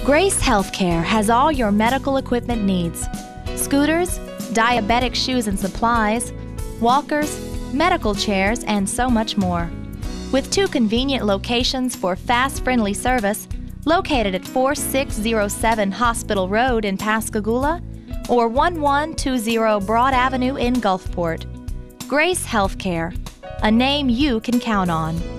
Grace Healthcare has all your medical equipment needs: scooters, diabetic shoes and supplies, walkers, medical chairs, and so much more. With 2 convenient locations for fast, friendly service, located at 4607 Hospital Road in Pascagoula or 1120 Broad Avenue in Gulfport. Grace Healthcare, a name you can count on.